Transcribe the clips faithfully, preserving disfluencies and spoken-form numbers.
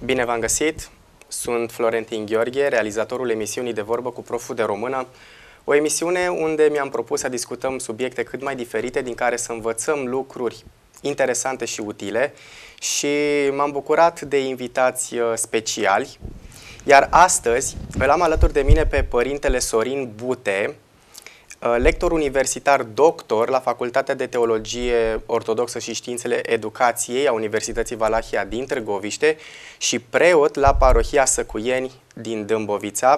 Bine v-am găsit! Sunt Florentin Gheorghe, realizatorul emisiunii De Vorbă cu Proful de Română, o emisiune unde mi-am propus să discutăm subiecte cât mai diferite, din care să învățăm lucruri interesante și utile, și m-am bucurat de invitați speciali. Iar astăzi îl am alături de mine pe părintele Sorin Bute, lector universitar doctor la Facultatea de Teologie Ortodoxă și Științele Educației a Universității Valahia din Târgoviște și preot la Parohia Săcuieni din Dâmbovița.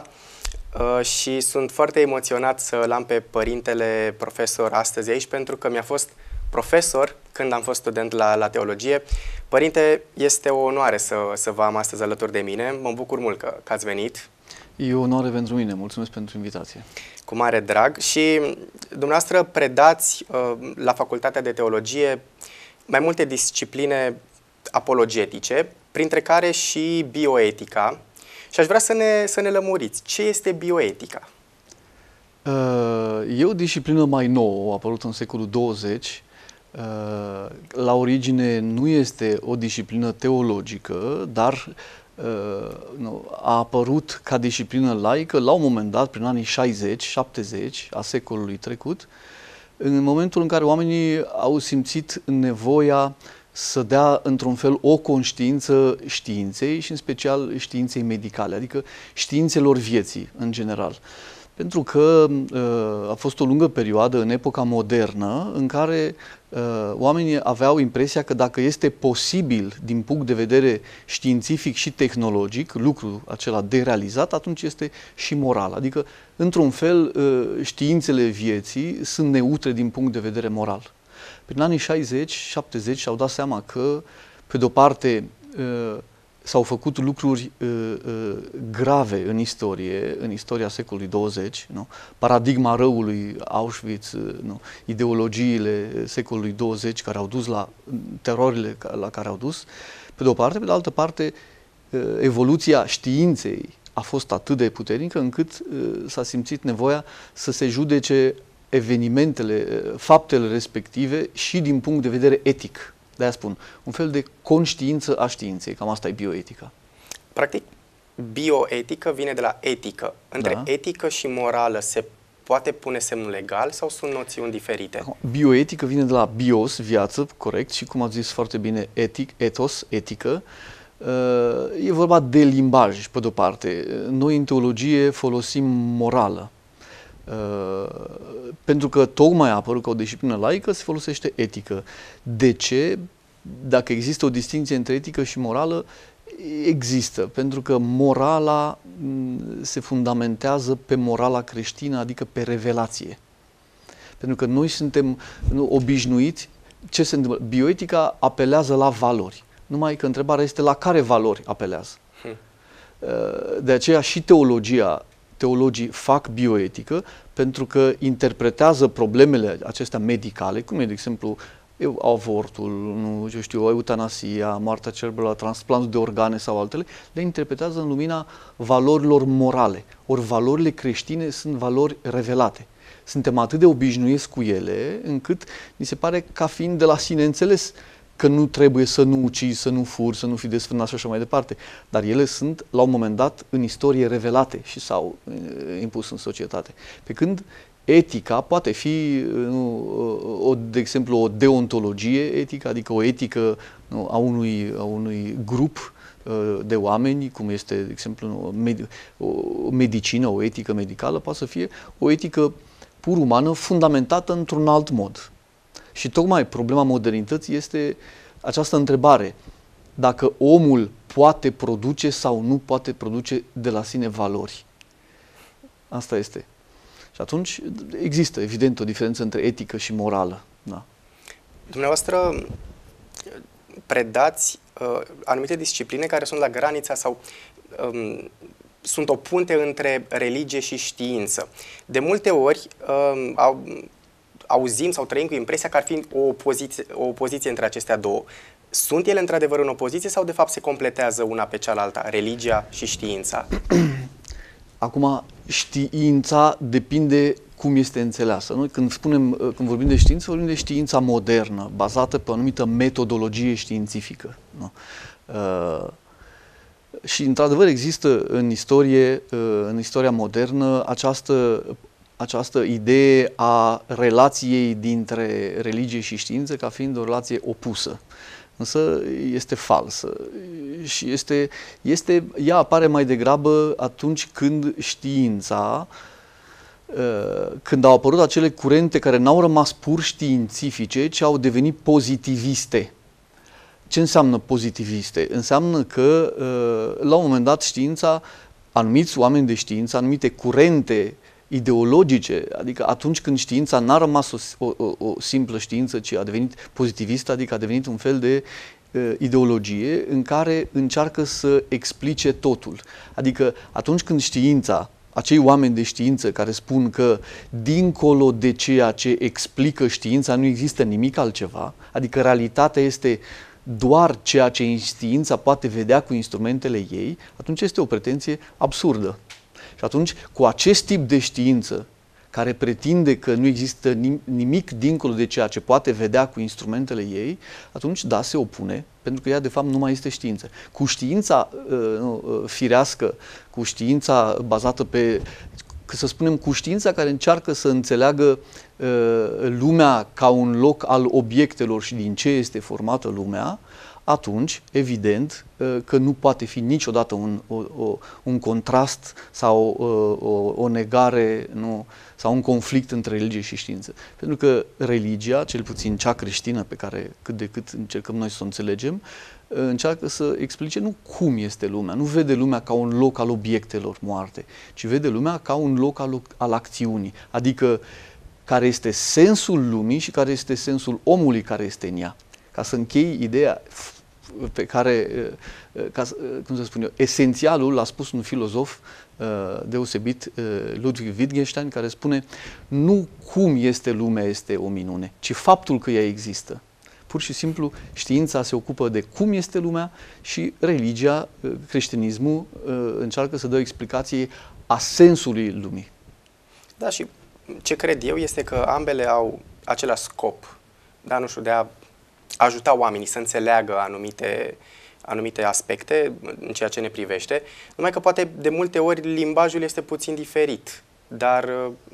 Și sunt foarte emoționat să-l am pe părintele profesor astăzi aici, pentru că mi-a fost profesor când am fost student la, la teologie. Părinte, este o onoare să, să vă am astăzi alături de mine. Mă bucur mult că, că ați venit. E o onoare pentru mine. Mulțumesc pentru invitație. Cu mare drag. Și dumneavoastră predați uh, la Facultatea de Teologie mai multe discipline apologetice, printre care și bioetica. Și aș vrea să ne, să ne lămuriți. Ce este bioetica? Uh, e o disciplină mai nouă, a apărut în secolul douăzeci. Uh, la origine nu este o disciplină teologică, dar uh, nu, a apărut ca disciplină laică la un moment dat, prin anii șaizeci șaptezeci a secolului trecut, în momentul în care oamenii au simțit nevoia să dea într-un fel o conștiință științei și în special științei medicale, adică științelor vieții în general. Pentru că uh, a fost o lungă perioadă în epoca modernă în care uh, oamenii aveau impresia că dacă este posibil din punct de vedere științific și tehnologic lucrul acela de realizat, atunci este și moral. Adică, într-un fel, uh, științele vieții sunt neutre din punct de vedere moral. Prin anii șaizeci șaptezeci și-au dat seama că, pe de-o parte, uh, s-au făcut lucruri uh, uh, grave în istorie, în istoria secolului douăzeci, nu? Paradigma răului, Auschwitz, uh, nu? Ideologiile secolului douăzeci care au dus la terorile la care au dus, pe de o parte, pe de altă parte, uh, evoluția științei a fost atât de puternică încât uh, s-a simțit nevoia să se judece evenimentele, uh, faptele respective și din punct de vedere etic. De-aia spun, un fel de conștiință a științei, cam asta e bioetica. Practic, bioetică vine de la etică. Între da. etică și morală se poate pune semnul legal sau sunt noțiuni diferite? Bioetică vine de la bios, viață, corect, și cum ați zis foarte bine, etic, ethos, etică. E vorba de limbaj, pe de-o parte. Noi în teologie folosim morală. Uh, pentru că tocmai a apărut ca o disciplină laică, se folosește etică. De ce? Dacă există o distinție între etică și morală, există. Pentru că morala se fundamentează pe morala creștină, adică pe revelație. Pentru că noi suntem nu, obișnuiți. Ce se întâmplă? Bioetica apelează la valori. Numai că întrebarea este la care valori apelează. Hmm. Uh, de aceea și teologia Teologii fac bioetică pentru că interpretează problemele acestea medicale, cum e, de exemplu, avortul, nu eu știu, eutanasia, moartea cerebrală, transplantul de organe sau altele, le interpretează în lumina valorilor morale. Ori valorile creștine sunt valori revelate. Suntem atât de obișnuiți cu ele, încât ni se pare ca fiind de la sine înțeles că nu trebuie să nu ucizi, să nu furi, să nu fii desfrânat și așa mai departe. Dar ele sunt, la un moment dat, în istorie revelate și s-au uh, impus în societate. Pe când etica poate fi, nu, o, de exemplu, o deontologie etică, adică o etică nu, a, unui, a unui grup uh, de oameni, cum este, de exemplu, o, med o medicină, o etică medicală, poate să fie o etică pur umană fundamentată într-un alt mod. Și tocmai problema modernității este această întrebare, dacă omul poate produce sau nu poate produce de la sine valori. Asta este. Și atunci există, evident, o diferență între etică și morală. Da. Dumneavoastră predați uh, anumite discipline care sunt la granița sau um, sunt o punte între religie și știință. De multe ori um, au... auzim sau trăim cu impresia că ar fi o opoziție, o opoziție între acestea două. Sunt ele într-adevăr în opoziție sau de fapt se completează una pe cealaltă, religia și știința? Acum, știința depinde cum este înțeleasă. Noi când spunem, când vorbim de știință, vorbim de știința modernă, bazată pe o anumită metodologie științifică. Nu? Uh, și într-adevăr există în istorie, în istoria modernă, această, această idee a relației dintre religie și știință ca fiind o relație opusă. Însă este falsă și este, este, ea apare mai degrabă atunci când știința, când au apărut acele curente care n-au rămas pur științifice, ci au devenit pozitiviste. Ce înseamnă pozitiviste? Înseamnă că la un moment dat știința, anumiți oameni de știință, anumite curente ideologice, adică atunci când știința n-a rămas o, o, o simplă știință, ci a devenit pozitivistă, adică a devenit un fel de uh, ideologie în care încearcă să explice totul. Adică atunci când știința, acei oameni de știință care spun că dincolo de ceea ce explică știința nu există nimic altceva, adică realitatea este doar ceea ce știința poate vedea cu instrumentele ei, atunci este o pretenție absurdă. Și atunci, cu acest tip de știință, care pretinde că nu există nimic dincolo de ceea ce poate vedea cu instrumentele ei, atunci, da, se opune, pentru că ea, de fapt, nu mai este știință. Cu știința uh, firească, cu știința bazată pe, să spunem, cu știința care încearcă să înțeleagă uh, lumea ca un loc al obiectelor și din ce este formată lumea, atunci, evident, că nu poate fi niciodată un, o, o, un contrast sau o, o negare, nu, sau un conflict între religie și știință. Pentru că religia, cel puțin cea creștină pe care cât de cât încercăm noi să o înțelegem, încearcă să explice nu cum este lumea, nu vede lumea ca un loc al obiectelor moarte, ci vede lumea ca un loc al, al acțiunii, adică care este sensul lumii și care este sensul omului care este în ea. Ca să închei ideea pe care, ca, cum să spun eu, esențialul l-a spus un filozof deosebit, Ludwig Wittgenstein, care spune: nu cum este lumea este o minune, ci faptul că ea există. Pur și simplu, știința se ocupă de cum este lumea și religia, creștinismul, încearcă să dea o explicație a sensului lumii. Da, și ce cred eu este că ambele au același scop, da, nu știu, de a ajuta oamenii să înțeleagă anumite, anumite aspecte în ceea ce ne privește, numai că poate de multe ori limbajul este puțin diferit, dar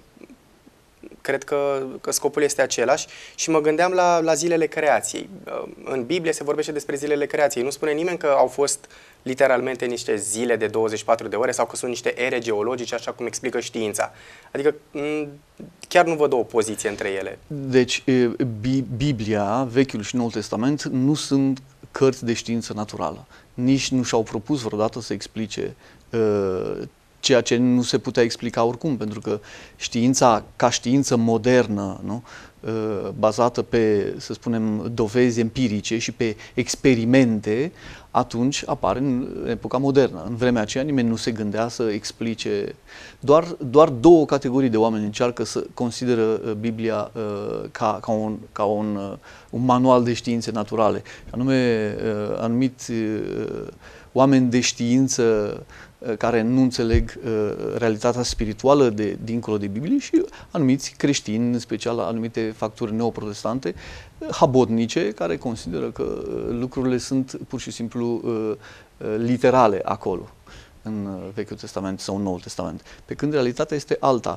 cred că, că scopul este același și mă gândeam la, la zilele creației. În Biblie se vorbește despre zilele creației. Nu spune nimeni că au fost literalmente niște zile de douăzeci și patru de ore sau că sunt niște ere geologice, așa cum explică știința. Adică chiar nu văd o opoziție între ele. Deci, Biblia, Vechiul și Noul Testament, nu sunt cărți de știință naturală. Nici nu și-au propus vreodată să explice uh, ceea ce nu se putea explica oricum, pentru că știința, ca știință modernă, nu? Bazată pe, să spunem, dovezi empirice și pe experimente, atunci apare în epoca modernă. În vremea aceea nimeni nu se gândea să explice. Doar, doar două categorii de oameni încearcă să consideră Biblia uh, ca, ca, un, ca un, uh, un manual de științe naturale. Anume, uh, anumiți uh, oameni de știință care nu înțeleg uh, realitatea spirituală de dincolo de Biblie și anumiți creștini, în special anumite facturi neoprotestante, habotnice, care consideră că uh, lucrurile sunt pur și simplu uh, uh, literale acolo, în uh, Vechiul Testament sau în Noul Testament. Pe când realitatea este alta.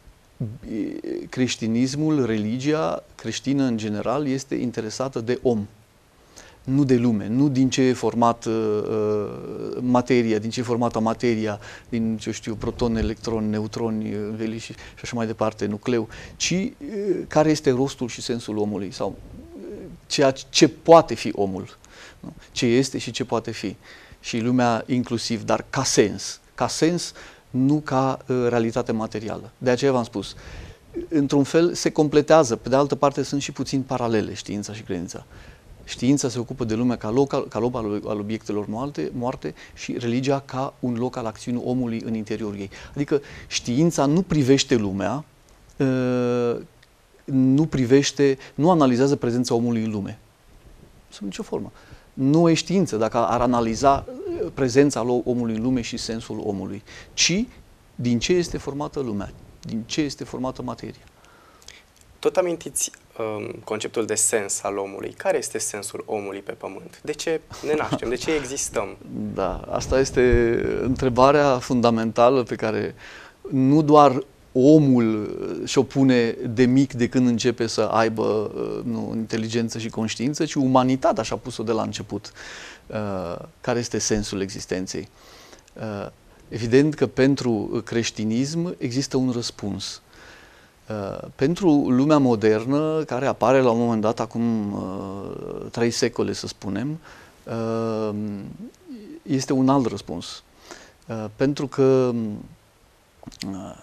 Creștinismul, religia creștină în general, este interesată de om, nu de lume, nu din ce e format uh, materia, din ce e formată materia, din, ce știu, protoni, electroni, neutroni, veli și, și așa mai departe, nucleu, ci uh, care este rostul și sensul omului sau uh, ceea ce poate fi omul, nu? Ce este și ce poate fi. Și lumea inclusiv, dar ca sens, ca sens, nu ca uh, realitate materială. De aceea v-am spus, într-un fel se completează, pe de altă parte sunt și puțin paralele știința și credința. Știința se ocupă de lumea ca loc, ca loc al, al obiectelor moarte, moarte și religia ca un loc al acțiunii omului în interiorul ei. Adică știința nu privește lumea, uh, nu privește, nu analizează prezența omului în lume. Sub nicio formă. Nu e știință dacă ar analiza prezența omului în lume și sensul omului, ci din ce este formată lumea, din ce este formată materia. Tot amintiți um, conceptul de sens al omului. Care este sensul omului pe pământ? De ce ne naștem? De ce existăm? Da, asta este întrebarea fundamentală pe care nu doar omul și-o pune de mic de când începe să aibă nu, inteligență și conștiință, ci umanitatea și-a pus-o de la început. Uh, care este sensul existenței? Uh, evident că pentru creștinism există un răspuns. Uh, pentru lumea modernă, care apare la un moment dat, acum uh, trei secole să spunem, uh, este un alt răspuns. Uh, pentru că uh,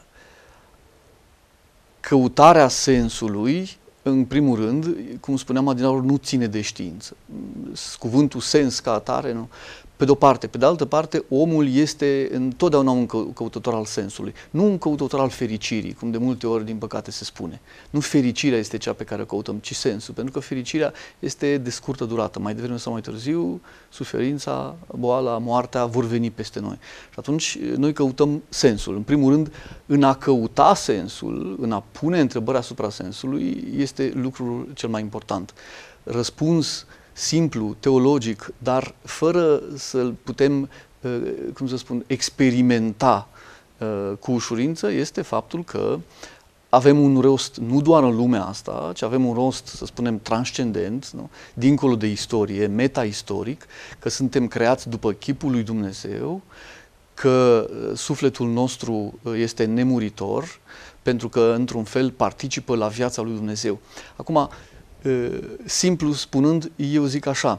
căutarea sensului, în primul rând, cum spuneam adineauri, nu ține de știință. Cuvântul sens ca atare, nu? Pe de-o parte. Pe de altă parte, omul este întotdeauna un căutător al sensului, nu un căutător al fericirii, cum de multe ori, din păcate, se spune. Nu fericirea este cea pe care o căutăm, ci sensul, pentru că fericirea este de scurtă durată. Mai devreme sau mai târziu, suferința, boala, moartea vor veni peste noi. Și atunci, noi căutăm sensul. În primul rând, în a căuta sensul, în a pune întrebări asupra sensului, este lucrul cel mai important. Răspuns simplu, teologic, dar fără să-l putem, cum să spun, experimenta cu ușurință, este faptul că avem un rost nu doar în lumea asta, ci avem un rost, să spunem, transcendent, nu? Dincolo de istorie, meta-istoric, că suntem creați după chipul lui Dumnezeu, că sufletul nostru este nemuritor, pentru că, într-un fel, participă la viața lui Dumnezeu. Acum, simplu spunând, eu zic așa,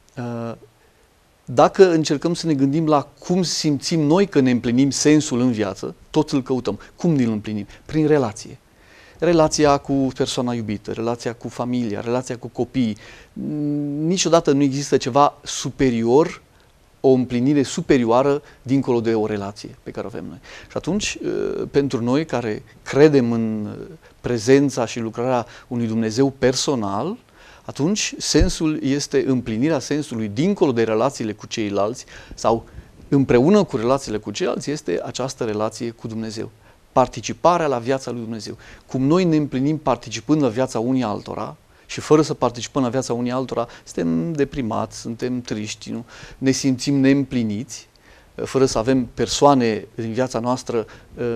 dacă încercăm să ne gândim la cum simțim noi că ne împlinim sensul în viață, tot îl căutăm. Cum ne-l împlinim? Prin relație. Relația cu persoana iubită, relația cu familia, relația cu copiii. Niciodată nu există ceva superior, o împlinire superioară dincolo de o relație pe care o avem noi. Și atunci, pentru noi care credem în prezența și lucrarea unui Dumnezeu personal, atunci sensul este împlinirea sensului dincolo de relațiile cu ceilalți sau împreună cu relațiile cu ceilalți este această relație cu Dumnezeu. Participarea la viața lui Dumnezeu. Cum noi ne împlinim participând la viața unii altora, și fără să participăm la viața unii altora, suntem deprimați, suntem triști, nu? Ne simțim neîmpliniți, fără să avem persoane din viața noastră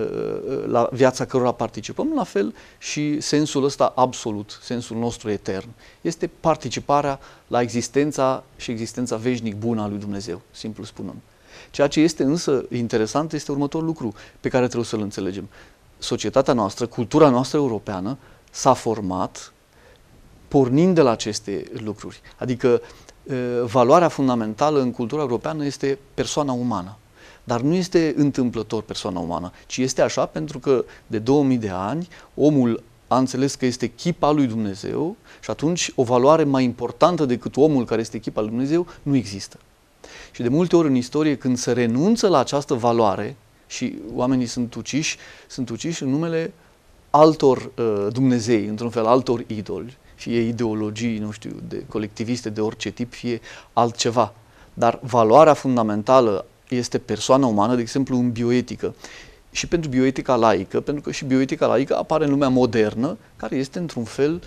la viața cărora participăm, la fel și sensul ăsta absolut, sensul nostru etern. Este participarea la existența și existența veșnic bună a lui Dumnezeu, simplu spunând. Ceea ce este însă interesant este următorul lucru pe care trebuie să-l înțelegem. Societatea noastră, cultura noastră europeană s-a format pornind de la aceste lucruri. Adică valoarea fundamentală în cultura europeană este persoana umană. Dar nu este întâmplător persoana umană, ci este așa pentru că de două mii de ani omul a înțeles că este chip al lui Dumnezeu și atunci o valoare mai importantă decât omul care este chip al lui Dumnezeu nu există. Și de multe ori în istorie, când se renunță la această valoare și oamenii sunt uciși, sunt uciși în numele altor uh, Dumnezei, într-un fel altor idoli, fie ideologii, nu știu, de colectiviste de orice tip, fie altceva. Dar valoarea fundamentală este persoana umană, de exemplu, în bioetică. Și pentru bioetica laică, pentru că și bioetica laică apare în lumea modernă, care este, într-un fel,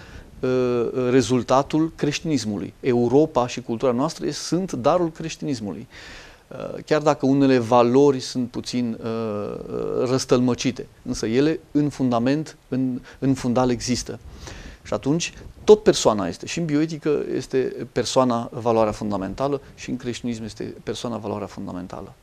rezultatul creștinismului. Europa și cultura noastră sunt darul creștinismului. Chiar dacă unele valori sunt puțin răstălmăcite, însă ele, în fundament, în, în fundal există. Și atunci, tot persoana este. Și în bioetică este persoana valoarea fundamentală și în creștinism este persoana valoarea fundamentală.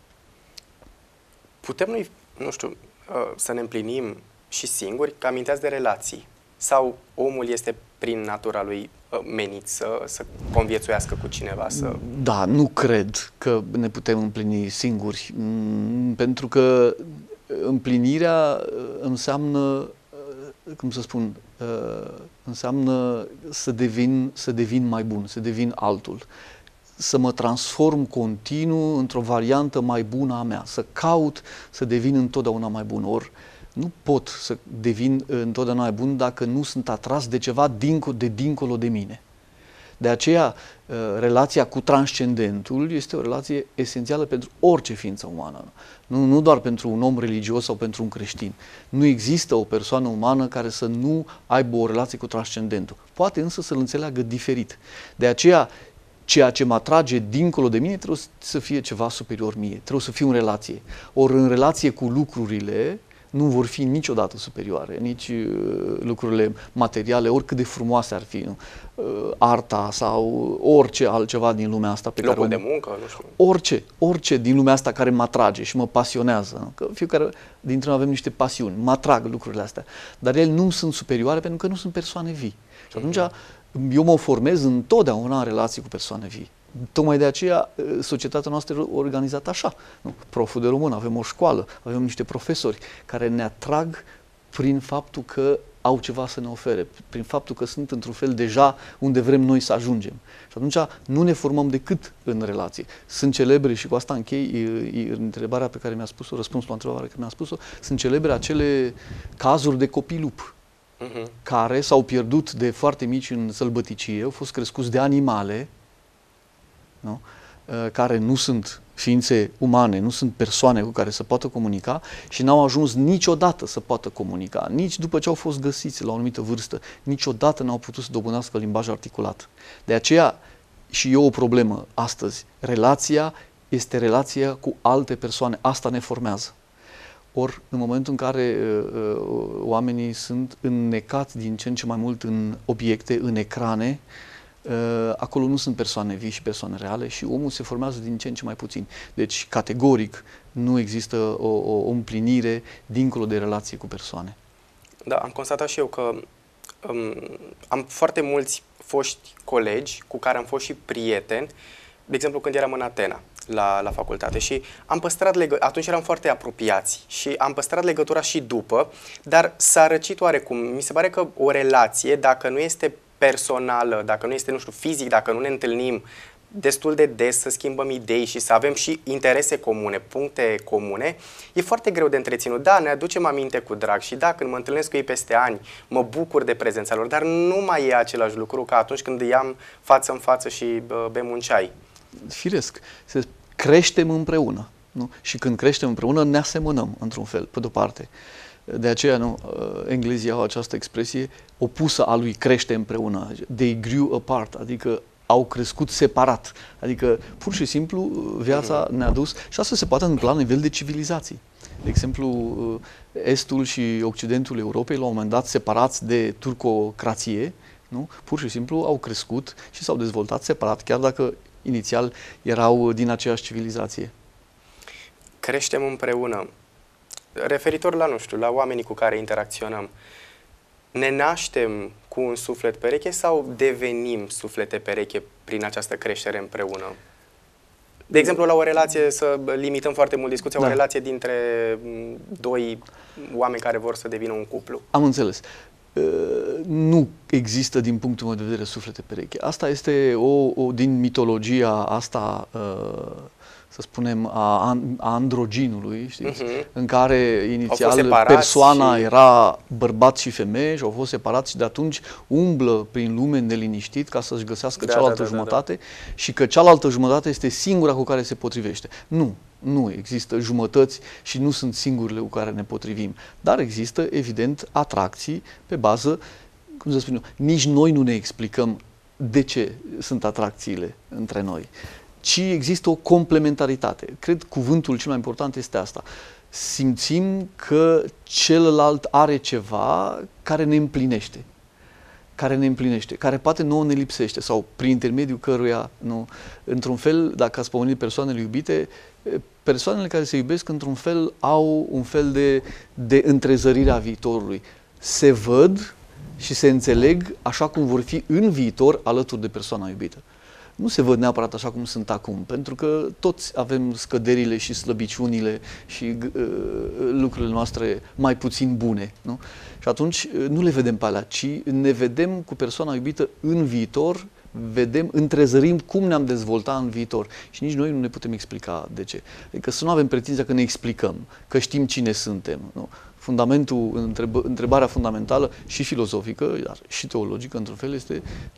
Putem noi, nu știu, să ne împlinim și singuri, că aminteați de relații? Sau omul este prin natura lui menit să, să conviețuiască cu cineva? Să... Da, nu cred că ne putem împlini singuri, pentru că împlinirea înseamnă, cum să spun, înseamnă să devin, să devin mai bun, să devin altul, să mă transform continuu într-o variantă mai bună a mea, să caut să devin întotdeauna mai bun. Ori nu pot să devin întotdeauna mai bun dacă nu sunt atras de ceva dincolo de dincolo de mine. De aceea, relația cu transcendentul este o relație esențială pentru orice ființă umană. Nu, nu doar pentru un om religios sau pentru un creștin. Nu există o persoană umană care să nu aibă o relație cu transcendentul. Poate însă să-l înțeleagă diferit. De aceea, ceea ce mă atrage dincolo de mine trebuie să fie ceva superior mie. Trebuie să fiu în relație. Ori în relație cu lucrurile nu vor fi niciodată superioare, nici uh, lucrurile materiale, oricât de frumoase ar fi, nu? Uh, arta sau orice altceva din lumea asta pe Locul care de muncă, nu știu. Orice, orice din lumea asta care mă atrage și mă pasionează, nu? Că fiecare dintre noi avem niște pasiuni, mă atrag lucrurile astea, dar ele nu sunt superioare pentru că nu sunt persoane vii. Și atunci eu mă formez întotdeauna în relații cu persoane vii. Tocmai de aceea societatea noastră e organizată așa. Nu? Proful de român, avem o școală, avem niște profesori care ne atrag prin faptul că au ceva să ne ofere, prin faptul că sunt într-un fel deja unde vrem noi să ajungem. Și atunci nu ne formăm decât în relație. Sunt celebre, și cu asta închei în întrebarea pe care mi-a spus-o, răspunsul la întrebarea pe care mi-a spus-o, sunt celebre acele cazuri de copii lup, uh-huh. care s-au pierdut de foarte mici în sălbăticie, au fost crescuți de animale, nu? Care nu sunt ființe umane, nu sunt persoane cu care să poată comunica și n-au ajuns niciodată să poată comunica, nici după ce au fost găsiți la o anumită vârstă, niciodată n-au putut să dobândească limbaj articulat. De aceea și eu o problemă astăzi, relația este relația cu alte persoane, asta ne formează. Ori în momentul în care uh, oamenii sunt înnecați din ce în ce mai mult în obiecte, în ecrane, Uh, acolo nu sunt persoane vii și persoane reale și omul se formează din ce în ce mai puțin. Deci, categoric, nu există o, o împlinire dincolo de relație cu persoane. Da, am constatat și eu că um, am foarte mulți foști colegi cu care am fost și prieteni, de exemplu când eram în Atena la, la facultate și am păstrat legătura, atunci eram foarte apropiați și am păstrat legătura și după, dar s-a răcit oarecum. Mi se pare că o relație, dacă nu este personală, dacă nu este, nu știu, fizic, dacă nu ne întâlnim destul de des, să schimbăm idei și să avem și interese comune, puncte comune, e foarte greu de întreținut. Da, ne aducem aminte cu drag și da, când mă întâlnesc cu ei peste ani, mă bucur de prezența lor, dar nu mai e același lucru ca atunci când îi am față în față și uh, bem un ceai. Firesc, se creștem împreună, nu? Și când creștem împreună ne asemănăm într-un fel, pe de-o parte. De aceea, nu, englezii au această expresie opusă a lui crește împreună. They grew apart, adică au crescut separat. Adică, pur și simplu, viața ne-a dus și asta se poate întâmpla la nivel de civilizații. De exemplu, Estul și Occidentul Europei, la un moment dat, separați de turcocrație, nu? Pur și simplu au crescut și s-au dezvoltat separat, chiar dacă inițial erau din aceeași civilizație. Creștem împreună. Referitor la, nu știu, la oamenii cu care interacționăm, ne naștem cu un suflet pereche sau devenim suflete pereche prin această creștere împreună? De exemplu, la o relație, să limităm foarte mult discuția, da. O relație dintre doi oameni care vor să devină un cuplu. Am înțeles. Nu există din punctul meu de vedere suflete pereche. Asta este o, o din mitologia asta, să spunem, a, a androginului, știți? Uh-huh. În care inițial persoana și... era bărbat și femeie și au fost separați și de atunci umblă prin lume neliniștit ca să-și găsească da, cealaltă da, da, jumătate da, da. Și că cealaltă jumătate este singura cu care se potrivește. Nu, nu există jumătăți și nu sunt singurile cu care ne potrivim. Dar există, evident, atracții pe bază, cum să spun eu, nici noi nu ne explicăm de ce sunt atracțiile între noi, ci există o complementaritate. Cred cuvântul cel mai important este asta. Simțim că celălalt are ceva care ne împlinește, care ne împlinește, care poate nouă ne lipsește sau prin intermediul căruia, nu, într-un fel, dacă ați pomenit persoanele iubite, persoanele care se iubesc într-un fel au un fel de, de întrezărire a viitorului. Se văd și se înțeleg așa cum vor fi în viitor alături de persoana iubită. Nu se văd neapărat așa cum sunt acum, pentru că toți avem scăderile și slăbiciunile și uh, lucrurile noastre mai puțin bune, nu? Și atunci uh, nu le vedem pe alea, ci ne vedem cu persoana iubită în viitor, vedem, întrezărim cum ne-am dezvoltat în viitor și nici noi nu ne putem explica de ce. Adică să nu avem pretinția că ne explicăm, că știm cine suntem, nu? Fundamentul, întreb, întrebarea fundamentală și filozofică, dar și teologică, într-un fel, este, nu,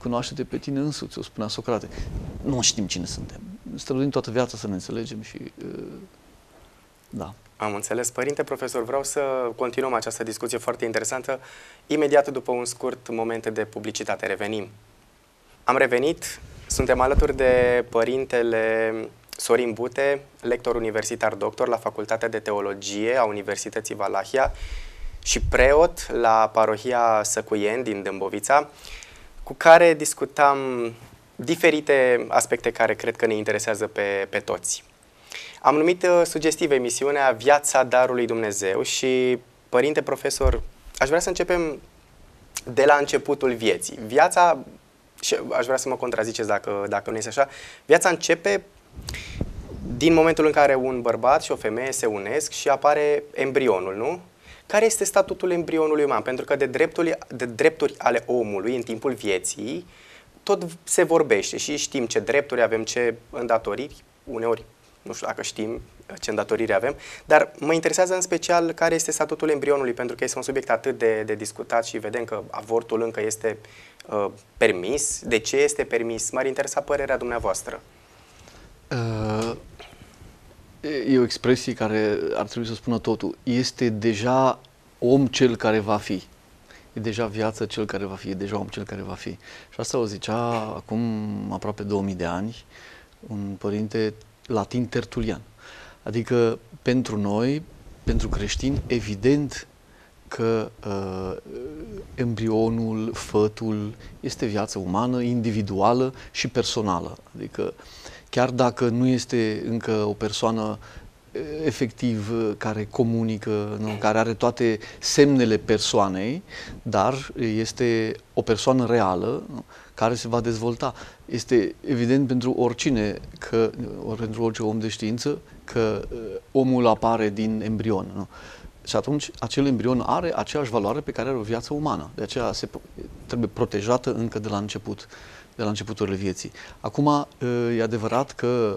cunoaște-te pe tine însuți, o spunea Socrate. Nu știm cine suntem. Străduim toată viața să ne înțelegem și uh, da. Am înțeles. Părinte profesor, vreau să continuăm această discuție foarte interesantă imediat după un scurt moment de publicitate. Revenim. Am revenit. Suntem alături de părintele Sorin Bute, lector universitar doctor la Facultatea de Teologie a Universității Valahia și preot la parohia Săcuieni din Dâmbovița, cu care discutam diferite aspecte care cred că ne interesează pe, pe toți. Am numit uh, sugestiv emisiunea Viața Darului Dumnezeu și, părinte profesor, aș vrea să începem de la începutul vieții. Viața, și aș vrea să mă contraziceți dacă, dacă nu este așa, viața începe din momentul în care un bărbat și o femeie se unesc și apare embrionul, nu? Care este statutul embrionului uman? Pentru că de drepturi, de drepturi ale omului în timpul vieții tot se vorbește și știm ce drepturi avem, ce îndatoriri, uneori nu știu dacă știm ce îndatoriri avem, dar mă interesează în special care este statutul embrionului, pentru că este un subiect atât de, de discutat și vedem că avortul încă este uh, permis. De ce este permis? M-ar interesa părerea dumneavoastră. Uh, e o expresie care ar trebui să spună totul. Este deja om cel care va fi. E deja viață cel care va fi, e deja om cel care va fi. Și asta o zicea acum aproape două mii de ani un părinte latin Tertulian. Adică pentru noi, pentru creștini, evident că uh, embrionul, fătul este viață umană, individuală și personală. Adică chiar dacă nu este încă o persoană efectiv care comunică, nu? Care are toate semnele persoanei, dar este o persoană reală, nu? Care se va dezvolta. Este evident pentru oricine, că, ori pentru orice om de știință, că uh, omul apare din embrion. Nu? Și atunci acel embrion are aceeași valoare pe care are o viață umană. De aceea se, trebuie protejată încă de la început, de la începuturile vieții. Acum, uh, e adevărat că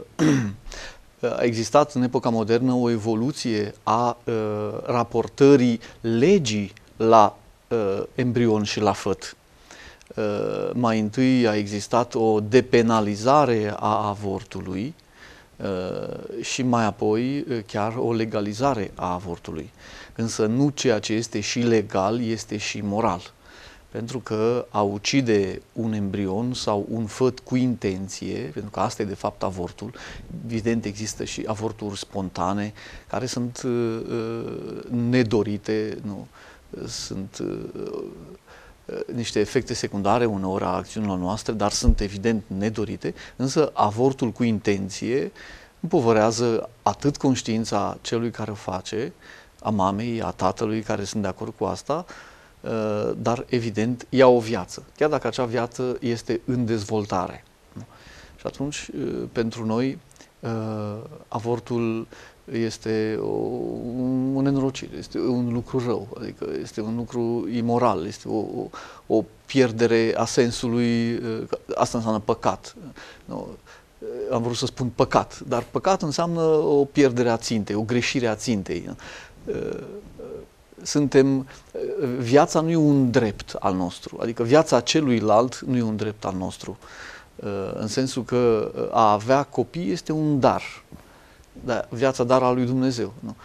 a existat în epoca modernă o evoluție a uh, raportării legii la uh, embrion și la făt. Uh, mai întâi a existat o depenalizare a avortului uh, și mai apoi uh, chiar o legalizare a avortului. Însă nu ceea ce este și legal este și moral. Pentru că a ucide un embrion sau un făt cu intenție, pentru că asta e de fapt avortul, evident există și avorturi spontane care sunt uh, nedorite, nu? Sunt uh, niște efecte secundare uneori a acțiunilor noastre, dar sunt evident nedorite, însă avortul cu intenție împovărează atât conștiința celui care o face, a mamei, a tatălui care sunt de acord cu asta, dar evident ia o viață, chiar dacă acea viață este în dezvoltare. Și atunci, pentru noi, avortul este o, o nenorocire, este un lucru rău, adică este un lucru imoral, este o, o, o pierdere a sensului, asta înseamnă păcat. Nu, am vrut să spun păcat, dar păcat înseamnă o pierdere a țintei, o greșire a țintei. Suntem, viața nu e un drept al nostru, adică viața celuilalt nu e un drept al nostru, în sensul că a avea copii este un dar, da, viața dar al lui Dumnezeu. Nu?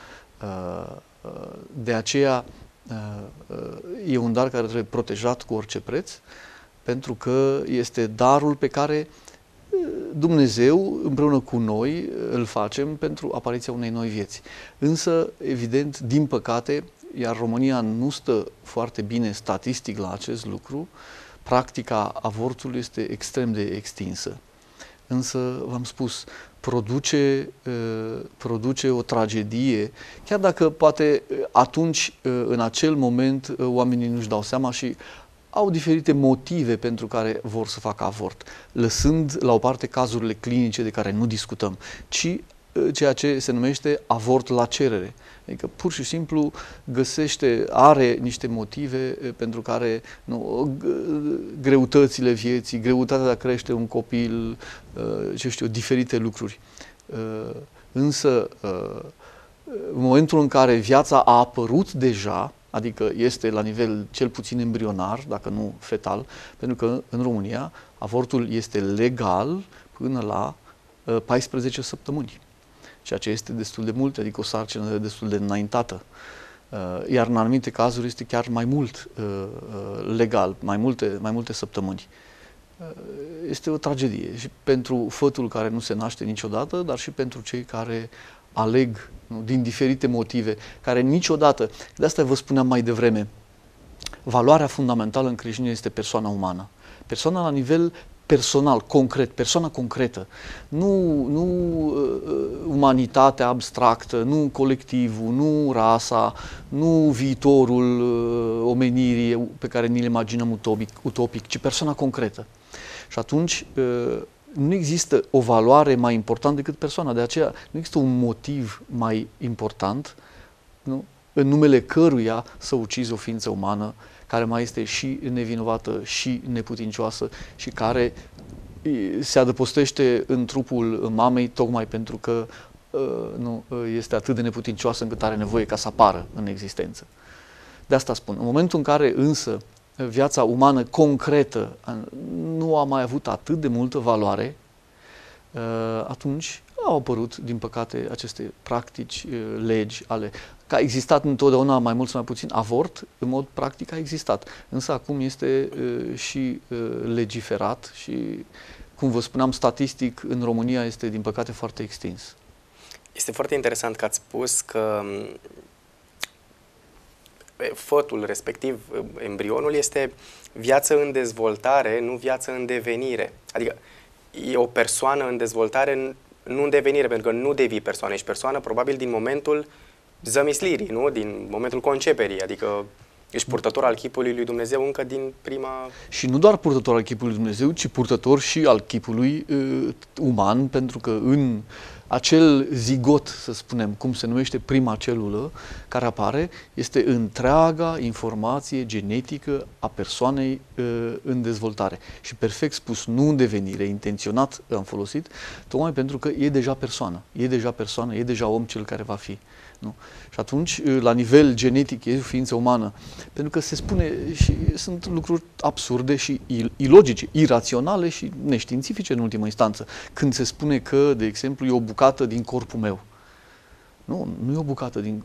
De aceea e un dar care trebuie protejat cu orice preț, pentru că este darul pe care Dumnezeu împreună cu noi îl facem pentru apariția unei noi vieți. Însă, evident, din păcate, iar România nu stă foarte bine statistic la acest lucru, practica avortului este extrem de extinsă. Însă, v-am spus, produce, uh, produce o tragedie, chiar dacă poate atunci, uh, în acel moment, uh, oamenii nu-și dau seama și au diferite motive pentru care vor să facă avort, lăsând la o parte cazurile clinice de care nu discutăm, ci ceea ce se numește avort la cerere. Adică pur și simplu găsește, are niște motive pentru care nu, greutățile vieții, greutatea de a crește un copil, ce știu, diferite lucruri. Însă, în momentul în care viața a apărut deja, adică este la nivel cel puțin embrionar, dacă nu fetal, pentru că în România avortul este legal până la uh, paisprezece săptămâni, ceea ce este destul de mult, adică o sarcină destul de înaintată. Uh, iar în anumite cazuri este chiar mai mult uh, uh, legal, mai multe, mai multe săptămâni. Uh, este o tragedie și pentru fătul care nu se naște niciodată, dar și pentru cei care aleg, nu, din diferite motive, care niciodată, de asta vă spuneam mai devreme, valoarea fundamentală în creștinism este persoana umană. Persoana la nivel personal, concret, persoana concretă, nu, nu uh, umanitatea abstractă, nu colectivul, nu rasa, nu viitorul uh, omenirii pe care ni-l imaginăm utopic, utopic, ci persoana concretă. Și atunci uh, nu există o valoare mai importantă decât persoana, de aceea nu există un motiv mai important, nu? În numele căruia să ucizi o ființă umană care mai este și nevinovată și neputincioasă și care se adăpostește în trupul mamei tocmai pentru că uh, nu, este atât de neputincioasă încât are nevoie ca să apară în existență. De asta spun. În momentul în care însă viața umană concretă nu a mai avut atât de multă valoare, uh, atunci au apărut, din păcate, aceste practici, uh, legi ale... Că a existat întotdeauna mai mult sau mai puțin avort, în mod practic a existat. Însă acum este uh, și uh, legiferat și, cum vă spuneam, statistic în România este, din păcate, foarte extins. Este foarte interesant că ați spus că fătul, respectiv embrionul, este viață în dezvoltare, nu viață în devenire. Adică e o persoană în dezvoltare, nu în devenire, pentru că nu devii persoană. Ești persoană probabil din momentul zămislirii, nu? Din momentul conceperii, adică ești purtător al chipului lui Dumnezeu încă din prima... Și nu doar purtător al chipului lui Dumnezeu, ci purtător și al chipului uh, uman, pentru că în acel zigot, să spunem, cum se numește prima celulă care apare, este întreaga informație genetică a persoanei uh, în dezvoltare. Și perfect spus, nu în devenire, intenționat am folosit, tocmai pentru că e deja persoană, e deja persoană, e deja om cel care va fi. Nu? Și atunci, la nivel genetic, e o ființă umană. Pentru că se spune, și sunt lucruri absurde și ilogice, iraționale și neștiințifice în ultimă instanță. Când se spune că, de exemplu, e o bucată din corpul meu. Nu, nu e o bucată din...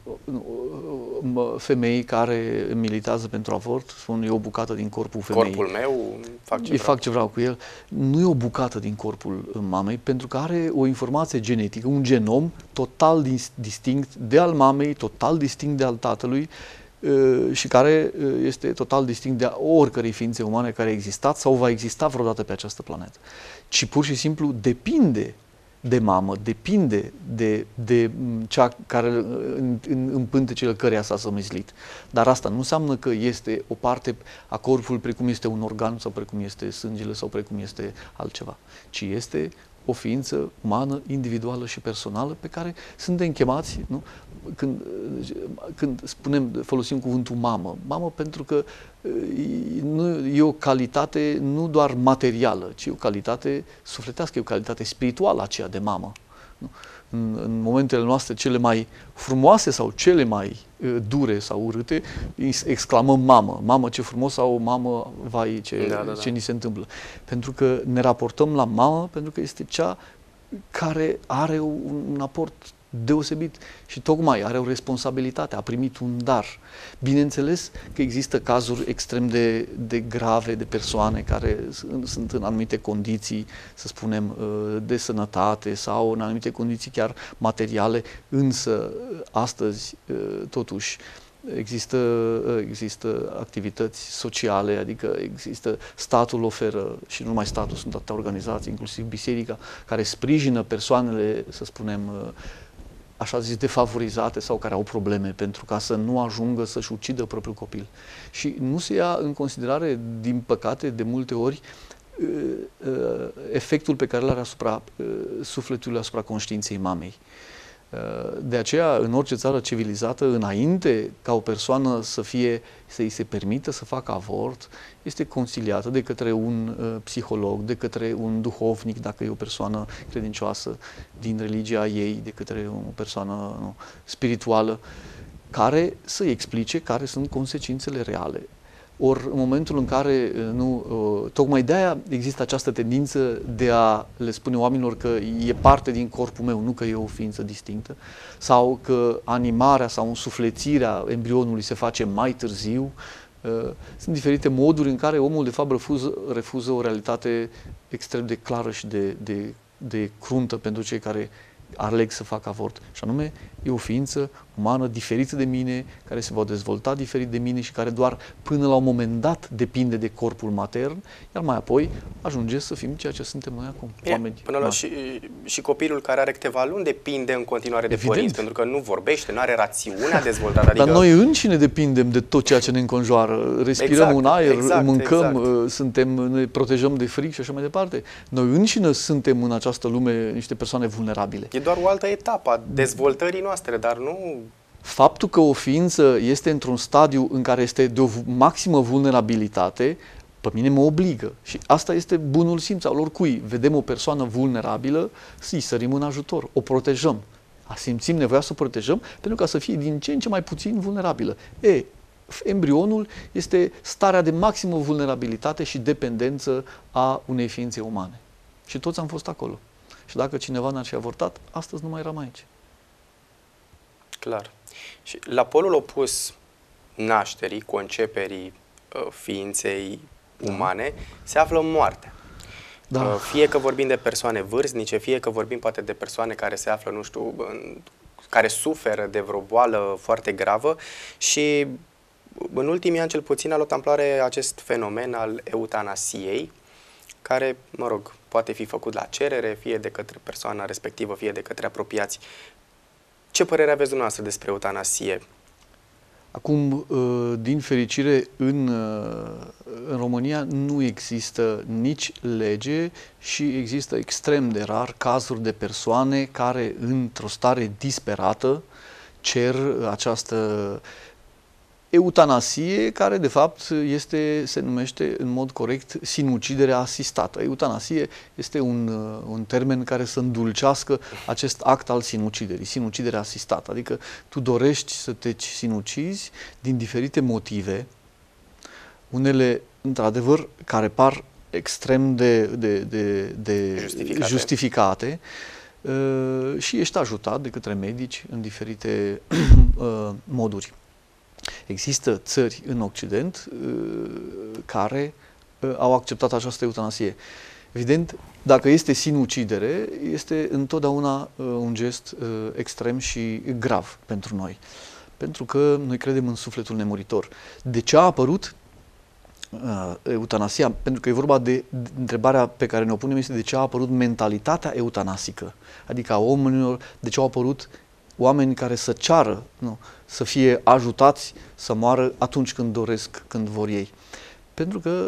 Femei care militează pentru avort spun, e o bucată din corpul femeii. Corpul meu, fac ce vreau. fac ce vreau cu el. Nu e o bucată din corpul mamei, pentru că are o informație genetică, un genom total distinct de al mamei, total distinct de al tatălui și care este total distinct de oricărei ființe umane care a existat sau va exista vreodată pe această planetă. Ci pur și simplu depinde de mamă, depinde de, de cea care în, în, în pântecele căreia s-a sămizlit. Dar asta nu înseamnă că este o parte a corpului precum este un organ sau precum este sângele sau precum este altceva, ci este o ființă umană, individuală și personală pe care suntem chemați, nu? Când, când spunem, folosim cuvântul mamă, mamă pentru că nu, e o calitate nu doar materială, ci o calitate sufletească, e o calitate spirituală aceea de mamă. Nu? În, în momentele noastre cele mai frumoase sau cele mai uh, dure sau urâte, exclamăm mamă, mamă ce frumos sau mamă, vai ce, da, da, da. ce ni se întâmplă. Pentru că ne raportăm la mamă, pentru că este cea care are un, un aport deosebit și tocmai are o responsabilitate, a primit un dar. Bineînțeles că există cazuri extrem de, de grave de persoane care sunt în anumite condiții, să spunem, de sănătate sau în anumite condiții chiar materiale, însă astăzi, totuși, Există, există activități sociale, adică există, statul oferă, și nu numai statul, sunt atâtea organizații, inclusiv biserica, care sprijină persoanele, să spunem, așa zis, defavorizate sau care au probleme pentru ca să nu ajungă să-și ucidă propriul copil. Și nu se ia în considerare, din păcate, de multe ori, efectul pe care îl are asupra sufletului, asupra conștiinței mamei. De aceea, în orice țară civilizată, înainte ca o persoană să fie, să-i se permită să facă avort, este consiliată de către un uh, psiholog, de către un duhovnic, dacă e o persoană credincioasă din religia ei, de către o persoană nu, spirituală, care să-i explice care sunt consecințele reale. Ori în momentul în care, nu, tocmai de-aia există această tendință de a le spune oamenilor că e parte din corpul meu, nu că e o ființă distinctă, sau că animarea sau însuflețirea embrionului se face mai târziu. Sunt diferite moduri în care omul de fapt refuză, refuză o realitate extrem de clară și de, de, de cruntă pentru cei care aleg să facă avort. Și anume, e o ființă umană diferită de mine, care se va dezvolta diferit de mine și care doar până la un moment dat depinde de corpul matern, iar mai apoi ajunge să fim ceea ce suntem noi acum. Bine, până la și, și copilul care are câteva luni depinde în continuare de Evident. părinți, pentru că nu vorbește, nu are rațiunea dezvoltată. Adică... Dar noi înșine depindem de tot ceea ce ne înconjoară. Respirăm exact, un aer, exact, mâncăm, exact. Suntem, ne protejăm de fric și așa mai departe. Noi înșine suntem în această lume niște persoane vulnerabile. E doar o altă etapă a dezvoltării noastre, dar nu... Faptul că o ființă este într-un stadiu în care este de o maximă vulnerabilitate, pe mine mă obligă. Și asta este bunul simț al oricui. Vedem o persoană vulnerabilă, să-i sărim în ajutor, o protejăm. Simțim nevoia să o protejăm pentru ca să fie din ce în ce mai puțin vulnerabilă. E, embrionul este starea de maximă vulnerabilitate și dependență a unei ființe umane. Și toți am fost acolo. Și dacă cineva n-ar fi avortat, astăzi nu mai eram aici. Clar. Și la polul opus nașterii, conceperii ființei umane, se află moartea. Da. Fie că vorbim de persoane vârstnice, fie că vorbim poate de persoane care se află, nu știu, în, care suferă de vreo boală foarte gravă și în ultimii ani cel puțin a luat amploare acest fenomen al eutanasiei, care, mă rog, poate fi făcut la cerere, fie de către persoana respectivă, fie de către apropiați. Ce părere aveți dumneavoastră despre eutanasie? Acum, din fericire, în, în România nu există nici lege și există extrem de rar cazuri de persoane care, într-o stare disperată, cer această eutanasie, care de fapt este, se numește în mod corect sinucidere asistată. Eutanasie este un, un termen care să îndulcească acest act al sinuciderii, sinucidere asistată. Adică tu dorești să te sinucizi din diferite motive, unele într-adevăr care par extrem de, de, de, de justificate, justificate uh, și ești ajutat de către medici în diferite uh, moduri. Există țări în Occident uh, care uh, au acceptat această eutanasie. Evident, dacă este sinucidere, este întotdeauna uh, un gest uh, extrem și grav pentru noi. Pentru că noi credem în sufletul nemuritor. De ce a apărut uh, eutanasia? Pentru că e vorba de, de întrebarea pe care ne-o punem este de ce a apărut mentalitatea eutanasică. Adică a oamenilor, de ce au apărut oameni care să ceară, nu, să fie ajutați să moară atunci când doresc, când vor ei. Pentru că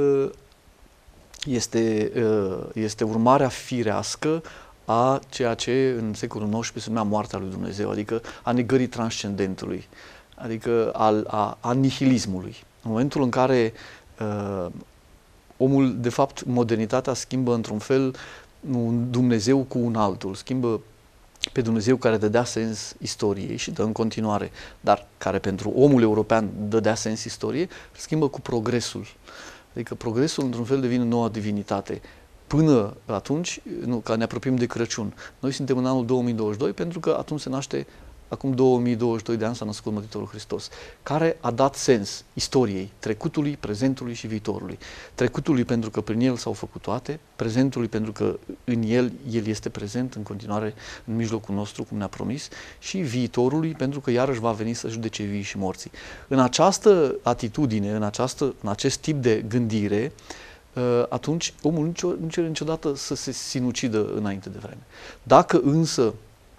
este, este urmarea firească a ceea ce în secolul nouăsprezece se numea moartea lui Dumnezeu, adică a negării transcendentului, adică al, a, a nihilismului. În momentul în care uh, omul, de fapt, modernitatea schimbă într-un fel un Dumnezeu cu un altul, schimbă pe Dumnezeu care dădea sens istoriei și dă în continuare, dar care pentru omul european dădea sens istoriei, schimbă cu progresul. Adică progresul într-un fel devine noua divinitate. Până atunci, nu, ca ne apropiem de Crăciun. Noi suntem în anul două mii douăzeci și doi pentru că atunci se naște, acum două mii douăzeci și doi de ani s-a născut Mântuitorul Hristos, care a dat sens istoriei, trecutului, prezentului și viitorului. Trecutului pentru că prin el s-au făcut toate, prezentului pentru că în el, el este prezent în continuare în mijlocul nostru, cum ne-a promis, și viitorului pentru că iarăși va veni să judece vii și morții. În această atitudine, în, această, în acest tip de gândire, atunci omul nu cere niciodată să se sinucidă înainte de vreme. Dacă însă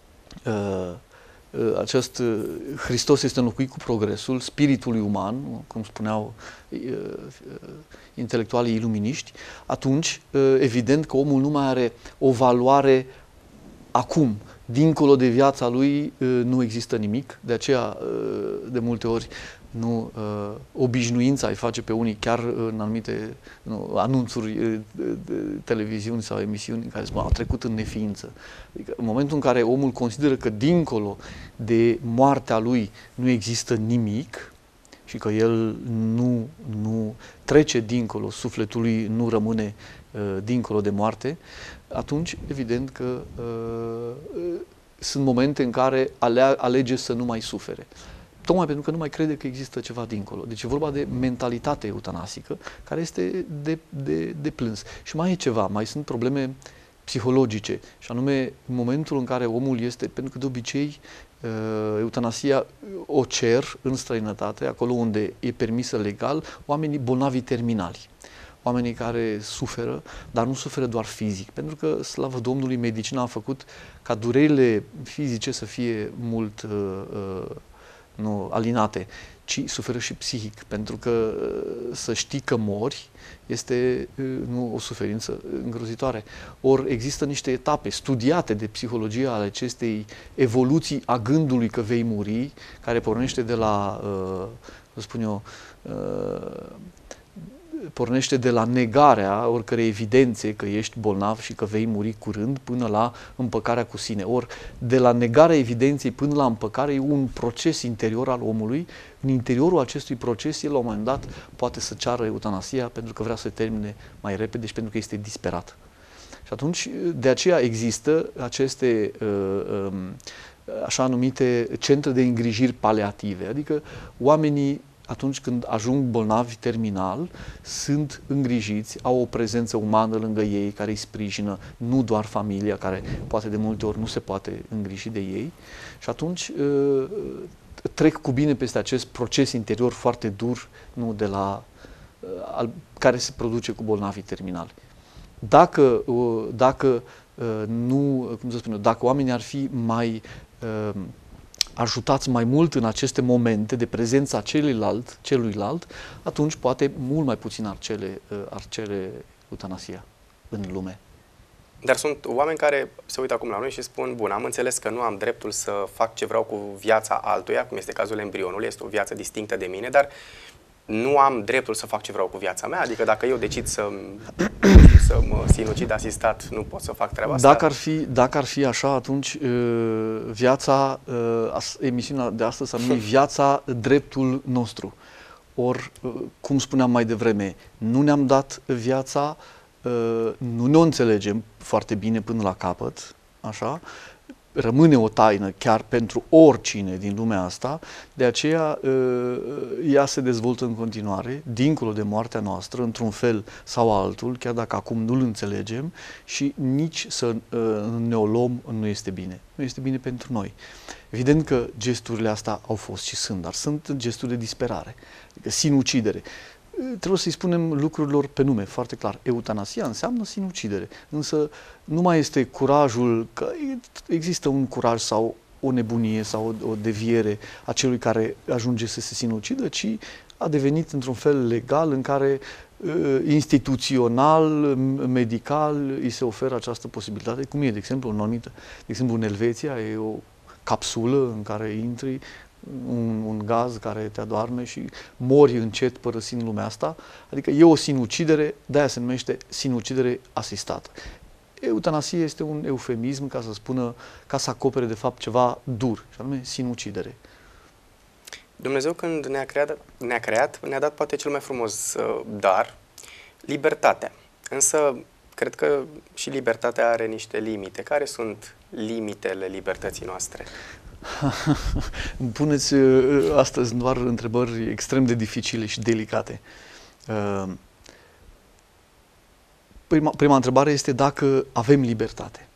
acest Hristos este înlocuit cu progresul spiritului uman, cum spuneau intelectualii iluminiști, atunci evident că omul nu mai are o valoare acum, dincolo de viața lui nu există nimic, de aceea de multe ori nu, obișnuința îi face pe unii chiar în anumite nu, anunțuri de televiziuni sau emisiuni în care spun a trecut în neființă. Adică în momentul în care omul consideră că dincolo de moartea lui nu există nimic și că el nu, nu trece dincolo, sufletul lui nu rămâne uh, dincolo de moarte, atunci evident că uh, sunt momente în care alea, alege să nu mai sufere. Tocmai pentru că nu mai crede că există ceva dincolo. Deci e vorba de mentalitate eutanasică care este de, de, de plâns. Și mai e ceva, mai sunt probleme psihologice și anume în momentul în care omul este, pentru că de obicei eutanasia o cer în străinătate, acolo unde e permisă legal, oamenii bolnavi terminali. Oamenii care suferă, dar nu suferă doar fizic, pentru că, slavă Domnului, medicina a făcut ca durerile fizice să fie mult uh, uh, nu, alinate, ci suferă și psihic, pentru că uh, să știi că mori este uh, nu, o suferință îngrozitoare. Ori există niște etape studiate de psihologia ale acestei evoluții a gândului că vei muri, care pornește de la, uh, cum spun eu, uh, pornește de la negarea oricărei evidențe că ești bolnav și că vei muri curând până la împăcarea cu sine. Ori de la negarea evidenței până la împăcare e un proces interior al omului. În interiorul acestui proces, el la un moment dat poate să ceară eutanasia pentru că vrea să termine mai repede și pentru că este disperat. Și atunci, de aceea există aceste uh, um, așa numite centre de îngrijiri paliative, adică oamenii atunci când ajung bolnavi terminal, sunt îngrijiți, au o prezență umană lângă ei care îi sprijină, nu doar familia, care poate de multe ori nu se poate îngriji de ei. Și atunci trec cu bine peste acest proces interior foarte dur, nu, de la, al, care se produce cu bolnavii terminali. Dacă, dacă nu, cum să spun eu, dacă oamenii ar fi mai ajutați mai mult în aceste momente de prezența celuilalt, celuilalt, atunci poate mult mai puțin ar cere, ar cere eutanasia în lume. Dar sunt oameni care se uită acum la noi și spun, bun, am înțeles că nu am dreptul să fac ce vreau cu viața altuia, cum este cazul embrionului, este o viață distinctă de mine, dar nu am dreptul să fac ce vreau cu viața mea? Adică dacă eu decid să, să mă sinucid asistat, nu pot să fac treaba asta? Dacă ar fi, dacă ar fi așa, atunci viața, emisiunea de astăzi s-ar numi Viața, dreptul nostru. Ori, cum spuneam mai devreme, nu ne-am dat viața, nu ne-o înțelegem foarte bine până la capăt, așa, rămâne o taină chiar pentru oricine din lumea asta, de aceea ea se dezvoltă în continuare, dincolo de moartea noastră, într-un fel sau altul, chiar dacă acum nu-l înțelegem și nici să ne o luăm nu este bine. Nu este bine pentru noi. Evident că gesturile astea au fost și sunt, dar sunt gesturi de disperare, adică sinucidere. Trebuie să-i spunem lucrurilor pe nume, foarte clar. Eutanasia înseamnă sinucidere, însă nu mai este curajul, că există un curaj sau o nebunie sau o, o deviere a celui care ajunge să se sinucidă, ci a devenit într-un fel legal în care instituțional, medical, îi se oferă această posibilitate, cum e, de exemplu, în anumită, de exemplu, în Elveția e o capsulă în care intri, Un, un gaz care te adoarme și mori încet părăsind lumea asta. Adică e o sinucidere, de-aia se numește sinucidere asistată. Eutanasie este un eufemism ca să spună, ca să acopere de fapt ceva dur, și anume sinucidere. Dumnezeu când ne-a creat, ne-a creat, ne-a dat poate cel mai frumos uh, dar, libertatea. Însă, cred că și libertatea are niște limite. Care sunt limitele libertății noastre? Îmi puneți astăzi doar întrebări extrem de dificile și delicate. Prima, prima întrebare este dacă avem libertate.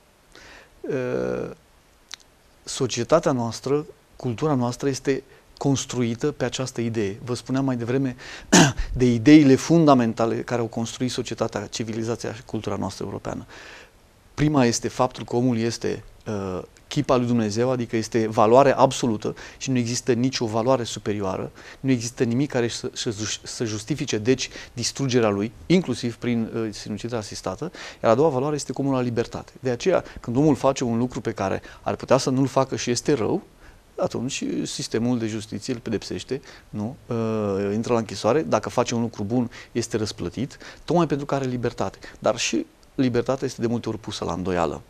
Societatea noastră, cultura noastră este construită pe această idee. Vă spuneam mai devreme de ideile fundamentale care au construit societatea, civilizația și cultura noastră europeană. Prima este faptul că omul este chip al lui Dumnezeu, adică este valoare absolută și nu există nicio valoare superioară, nu există nimic care să, să justifice, deci, distrugerea lui, inclusiv prin uh, sinucidere asistată, iar a doua valoare este comuna libertate. De aceea, când omul face un lucru pe care ar putea să nu-l facă și este rău, atunci sistemul de justiție îl pedepsește, nu? Uh, intră la închisoare, dacă face un lucru bun, este răsplătit, tocmai pentru că are libertate. Dar și libertatea este de multe ori pusă la îndoială.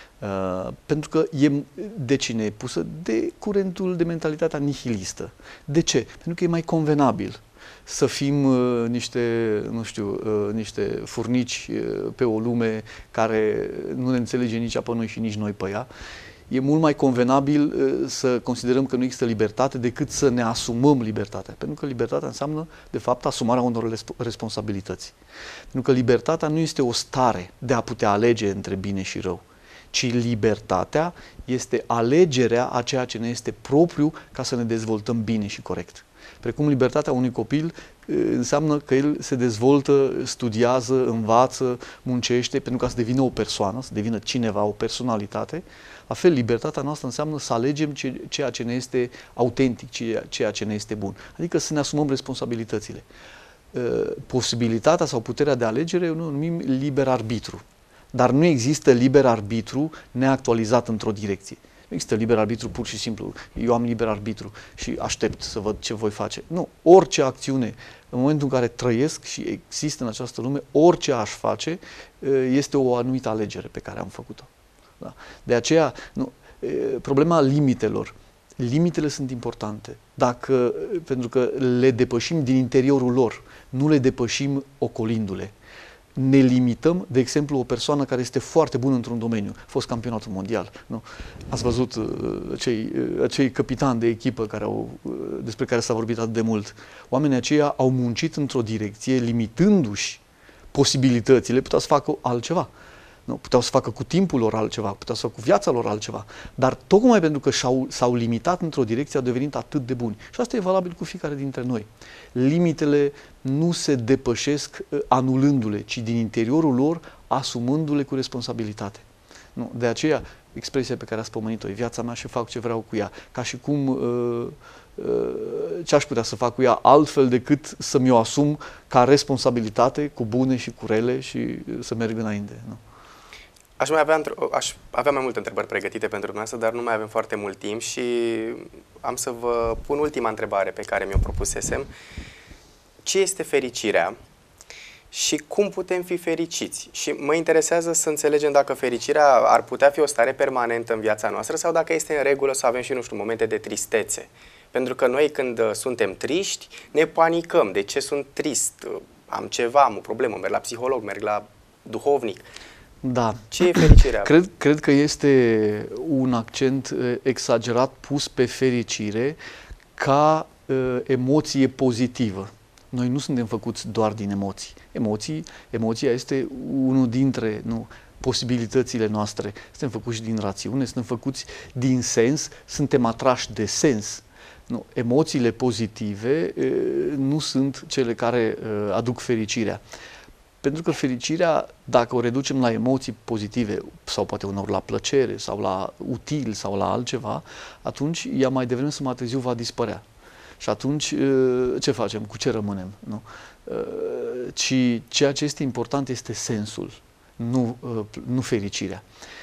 Uh, pentru că e de cine e pusă? De curentul de mentalitatea nihilistă. De ce? Pentru că e mai convenabil să fim uh, niște, nu știu, uh, niște furnici uh, pe o lume care nu ne înțelege nici pe noi și nici noi pe ea. E mult mai convenabil uh, să considerăm că nu există libertate decât să ne asumăm libertatea. Pentru că libertatea înseamnă, de fapt, asumarea unor responsabilități. Pentru că libertatea nu este o stare de a putea alege între bine și rău, ci libertatea este alegerea a ceea ce ne este propriu ca să ne dezvoltăm bine și corect. Precum libertatea unui copil înseamnă că el se dezvoltă, studiază, învață, muncește pentru ca să devină o persoană, să devină cineva, o personalitate. La fel, libertatea noastră înseamnă să alegem ceea ce ne este autentic, ceea ce ne este bun. Adică să ne asumăm responsabilitățile. Posibilitatea sau puterea de alegere o numim liber arbitru. Dar nu există liber arbitru neactualizat într-o direcție. Nu există liber arbitru pur și simplu. Eu am liber arbitru și aștept să văd ce voi face. Nu. Orice acțiune, în momentul în care trăiesc și există în această lume, orice aș face, este o anumită alegere pe care am făcut-o. Da. De aceea, nu, problema limitelor. Limitele sunt importante, dacă, pentru că le depășim din interiorul lor, nu le depășim ocolindu-le. Ne limităm, de exemplu, o persoană care este foarte bună într-un domeniu, a fost campionatul mondial. Nu? Ați văzut uh, acei, uh, acei capitani de echipă care au, uh, despre care s-a vorbit atât de mult. Oamenii aceia au muncit într-o direcție, limitându-și posibilitățile, puteau să facă altceva. Nu? Puteau să facă cu timpul lor altceva, puteau să facă cu viața lor altceva. Dar tocmai pentru că s-au limitat într-o direcție, au devenit atât de buni. Și asta e valabil cu fiecare dintre noi. Limitele nu se depășesc anulându-le, ci din interiorul lor asumându-le cu responsabilitate. Nu? De aceea, expresia pe care a spomenit-o, e viața mea și fac ce vreau cu ea. Ca și cum uh, uh, ce aș putea să fac cu ea altfel decât să mi-o asum ca responsabilitate, cu bune și cu rele și să merg înainte. Nu? Aș mai avea, aș avea mai multe întrebări pregătite pentru dumneavoastră, dar nu mai avem foarte mult timp și am să vă pun ultima întrebare pe care mi-o propusesem. Ce este fericirea și cum putem fi fericiți? Și mă interesează să înțelegem dacă fericirea ar putea fi o stare permanentă în viața noastră sau dacă este în regulă să avem și, nu știu, momente de tristețe. Pentru că noi când suntem triști ne panicăm. De ce sunt trist? Am ceva, am o problemă, merg la psiholog, merg la duhovnic. Da. Ce e fericirea? Cred, cred că este un accent exagerat pus pe fericire ca uh, emoție pozitivă. Noi nu suntem făcuți doar din emoții. Emoții, emoția este unul dintre nu, posibilitățile noastre. Suntem făcuți din rațiune, suntem făcuți din sens, suntem atrași de sens. Nu, emoțiile pozitive uh, nu sunt cele care uh, aduc fericirea. Pentru că fericirea, dacă o reducem la emoții pozitive sau poate uneori la plăcere sau la util sau la altceva, atunci ea mai devreme sau mai târziu va dispărea. Și atunci ce facem? Cu ce rămânem? Nu? Ci ceea ce este important este sensul, nu, nu fericirea.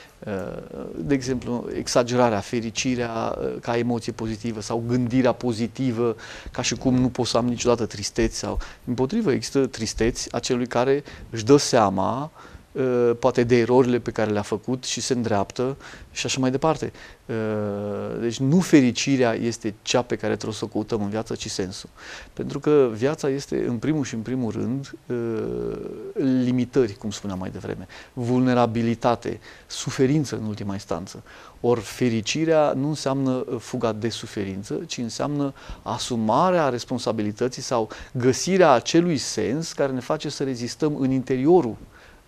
De exemplu, exagerarea, fericirea ca emoție pozitivă sau gândirea pozitivă, ca și cum nu pot să am niciodată tristeți sau împotrivă, există tristeți a celui care își dă seama poate de erorile pe care le-a făcut și se îndreaptă și așa mai departe. Deci nu fericirea este cea pe care trebuie să o căutăm în viață, ci sensul. Pentru că viața este în primul și în primul rând limitări, cum spuneam mai devreme, vulnerabilitate, suferință în ultima instanță. Ori fericirea nu înseamnă fuga de suferință, ci înseamnă asumarea responsabilității sau găsirea acelui sens care ne face să rezistăm în interiorul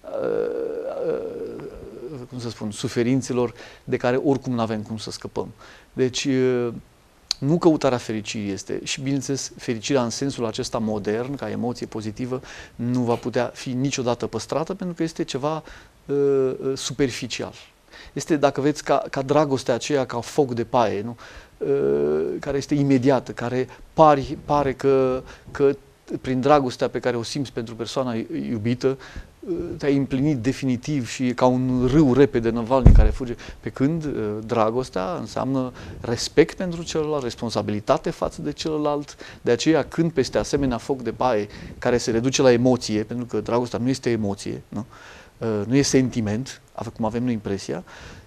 cum să spun, suferințelor de care oricum nu avem cum să scăpăm. Deci, nu căutarea fericirii este, și bineînțeles, fericirea în sensul acesta modern, ca emoție pozitivă, nu va putea fi niciodată păstrată, pentru că este ceva uh, superficial. Este, dacă veți, ca, ca dragostea aceea, ca foc de paie, nu? Care este imediată, care pare, pare că, că prin dragostea pe care o simți pentru persoana iubită, te-ai împlinit definitiv și e ca un râu repede năvalnic care fuge. Pe când dragostea înseamnă respect pentru celălalt, responsabilitate față de celălalt. De aceea, când peste asemenea foc de paie care se reduce la emoție, pentru că dragostea nu este emoție, nu, nu e sentiment, cum avem noi impresia,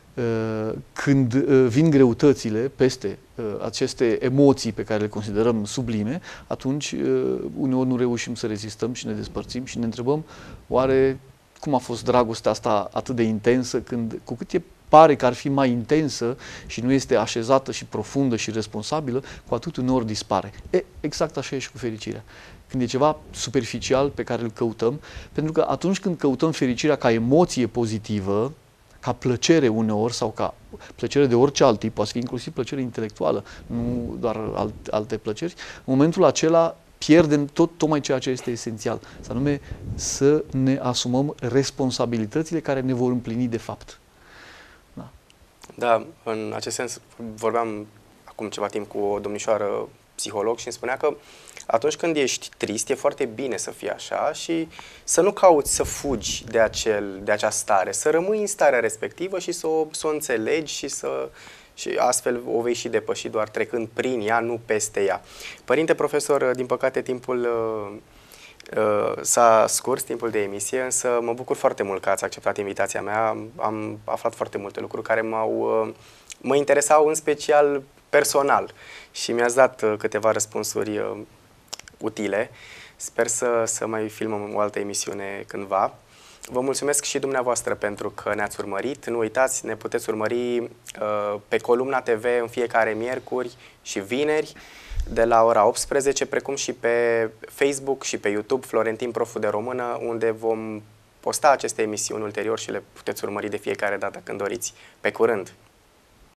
când vin greutățile peste aceste emoții pe care le considerăm sublime, atunci uneori nu reușim să rezistăm și ne despărțim și ne întrebăm oare cum a fost dragostea asta atât de intensă, când cu cât e pare că ar fi mai intensă și nu este așezată și profundă și responsabilă, cu atât uneori dispare. E, exact așa e și cu fericirea. Când e ceva superficial pe care îl căutăm, pentru că atunci când căutăm fericirea ca emoție pozitivă, ca plăcere uneori sau ca plăcere de orice alt tip, poate fi inclusiv plăcere intelectuală, nu doar alt, alte plăceri, în momentul acela pierdem tot tocmai ceea ce este esențial, să anume să ne asumăm responsabilitățile care ne vor împlini de fapt. Da, da, în acest sens vorbeam acum ceva timp cu o domnișoară psiholog și îmi spunea că atunci când ești trist, e foarte bine să fii așa și să nu cauți să fugi de, acel, de acea stare, să rămâi în starea respectivă și să o, să o înțelegi și, să, și astfel o vei și depăși doar trecând prin ea, nu peste ea. Părinte profesor, din păcate timpul uh, uh, s-a scurs, timpul de emisie, însă mă bucur foarte mult că ați acceptat invitația mea. Am, am aflat foarte multe lucruri care m-au, uh, mă interesau în special personal și mi-ați dat uh, câteva răspunsuri uh, utile. Sper să, să mai filmăm o altă emisiune cândva. Vă mulțumesc și dumneavoastră pentru că ne-ați urmărit. Nu uitați, ne puteți urmări uh, pe Columna T V în fiecare miercuri și vineri de la ora optsprezece, precum și pe Facebook și pe YouTube Florentin Profu de Română, unde vom posta aceste emisiuni ulterior și le puteți urmări de fiecare dată când doriți. Pe curând!